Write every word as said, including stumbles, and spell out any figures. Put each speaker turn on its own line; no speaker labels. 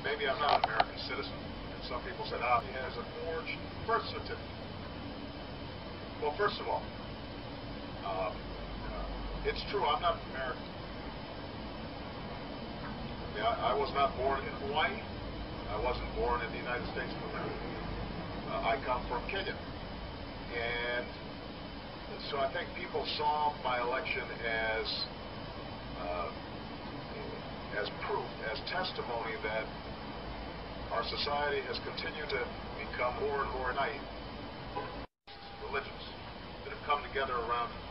maybe I'm not an American citizen. And some people said, ah, he has a forged birth certificate. Well, first of all, uh, uh, it's true, I'm not American. I, mean, I, I was not born in Hawaii. I wasn't born in the United States of America. Uh, I come from Kenya. And so I think people saw my election as uh, as proof, as testimony that our society has continued to become more and more united. Religions that have come together around